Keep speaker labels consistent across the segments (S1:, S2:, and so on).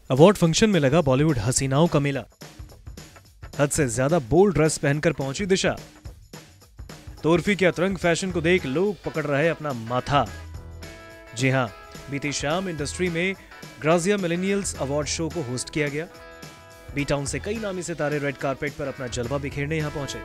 S1: Award function में लगा बॉलीवुड हसीनाओं का मेला। हद से ज्यादा बोल्ड ड्रेस पहनकर पहुंची दिशा। तो उर्फी के अतरंग फैशन को देख लोग पकड़ रहे अपना माथा। जी हां, बीती शाम इंडस्ट्री में ग्राजिया मिलेनियल्स अवार्ड शो को होस्ट किया गया। बी टाउन से कई नामी सितारे रेड कारपेट पर अपना जलवा बिखेरने यहां पहुंचे।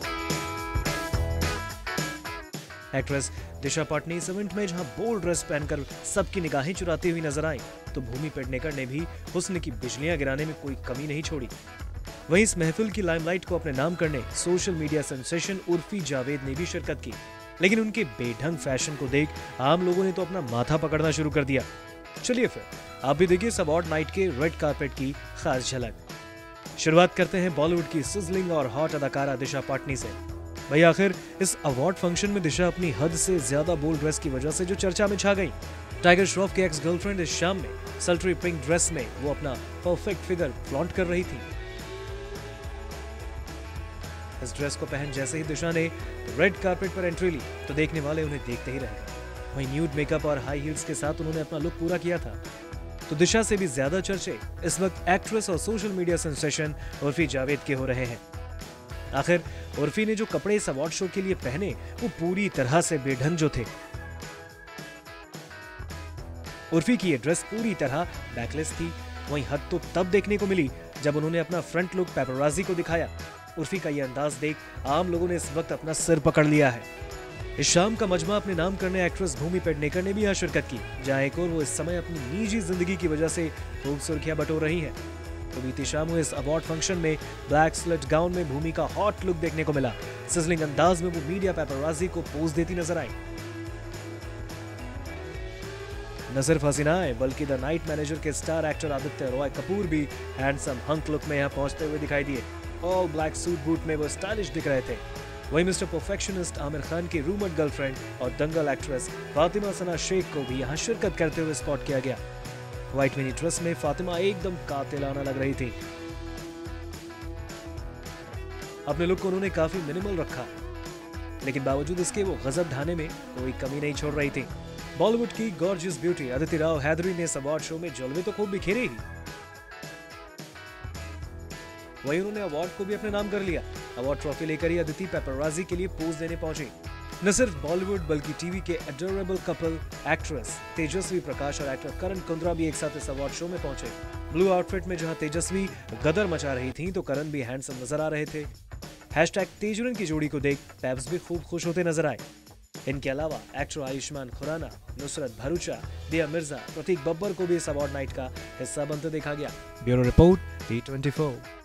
S1: एक्ट्रेस दिशा पाटनी इस इवेंट में जहां बोल्ड ड्रेस पहनकर सबकी निगाहें चुराती हुई नजर आई, तो भूमि पेडनेकर ने भी हुस्न की बिजलियां गिराने में कोई कमी नहीं छोड़ी। वहीं इस महफिल की लाइमलाइट को अपने नाम करने social media sensation Urfi Javed ने भी शिरकत की। लेकिन उनके बेढंग फैशन को देख आम लोगों ने तो अपना माथा पकड़ना शुरू कर दिया। चलिए फिर आप भी देखिए इस अवार्ड नाइट के रेड कारपेट की खास झलक। शुरुआत करते हैं बॉलीवुड की सिजलिंग और हॉट अदाकारा दिशा पाटनी से। भाई आखिर इस अवार्ड फंक्शन में दिशा अपनी हद से ज्यादा बोल्ड ड्रेस की वजह से जो चर्चा में छा गई। टाइगर श्रॉफ की एक्स गर्लफ्रेंड इस शाम में सल्ट्री पिंक ड्रेस में वो अपना परफेक्ट फिगर फ्लॉन्ट कर रही थी। इस ड्रेस को पहन जैसे ही दिशा ने रेड कारपेट पर एंट्री ली, तो देखने वाले उन्हें देखते ही रह गए। वहीं न्यूड मेकअप और हाई हील्स के साथ उन्होंने अपना लुक पूरा किया था। तो दिशा से भी ज्यादा चर्चे इस वक्त एक्ट्रेस और social media sensation Urfi Javed के हो रहे हैं। आखिर उर्फी ने जो कपड़े इस अवार्ड शो के लिए पहने वो पूरी तरह से बेढंग जो थे। उर्फी की ये ड्रेस पूरी तरह बैकलेस थी। वहीं हद तो तब देखने को मिली जब उन्होंने अपना फ्रंट लुक पेपराजी को दिखाया। उर्फी का ये अंदाज देख आम लोगों ने इस वक्त अपना सिर पकड़ लिया है। इस शाम का मजमा अपने नाम करने एक्ट्रेस भूमि पेडनेकर ने भी यहाँ शिरकत की, जहाँ एक और वो इस समय अपनी निजी जिंदगी की वजह से खूब सुर्खियां बटोर रही हैं। तो बीती शाम हुए इस अवार्ड फंक्शन में ब्लैक स्लिट गाउन में भूमि का हॉट लुक देखने को मिला। सिजलिंग अंदाज में वो मीडिया पेपराजी को पोज देती नजर आई। न सिर्फ हसीनाएं बल्कि द नाइट मैनेजर के स्टार एक्टर आदित्य रॉय कपूर भी हैंडसम हंक लुक में यहाँ पहुंचते हुए दिखाई दिए। ऑल ब्लैक सूट बूट में वो स्टाइलिश दिख रहे थे। वहीं मिस्टर परफेक्शनिस्ट आमिर खान की रूमर्ड गर्लफ्रेंड और दंगल एक्ट्रेस फातिमा सना शेख को भी यहाँ शिरकत करते हुए स्पॉट किया गया। व्हाइट मिनी ड्रेस में फातिमा एकदम कातिलाना लग रही थी। अपने लुक को उन्होंने काफी मिनिमल रखा, लेकिन बावजूद इसके वो गजब ढाने में कोई कमी नहीं छोड़ रही थी। बॉलीवुड की गॉर्जियस ब्यूटी अदिति राव हैदरी ने इस अवार्ड शो में जलवे तो खूब बिखेरे ही, वहीं उन्होंने अवार्ड को भी अपने नाम कर लिया। अवार्ड ट्रॉफी लेकर ही अदिति पेपराजी के लिए पोज देने पहुंची। न सिर्फ बॉलीवुड बल्कि टीवी के adorable couple actress Tejasswi Prakash और एक्टर करण कुंद्रा भी एक साथ इस अवार्ड शो में पहुंचे। ब्लू आउटफिट में जहां तेजस्वी गदर मचा रही थी, तो करण भी हैंडसम नजर आ रहे थे। #तेजुरन की जोड़ी को देख पैब्स भी खूब खुश होते नजर आए। इनके अलावा एक्टर आयुष्मान खुराना, नुसरत भरूचा, दिया मिर्जा, प्रतीक बब्बर को भी इस अवार्ड नाइट का हिस्सा बनते देखा गया। Bureau report, T24।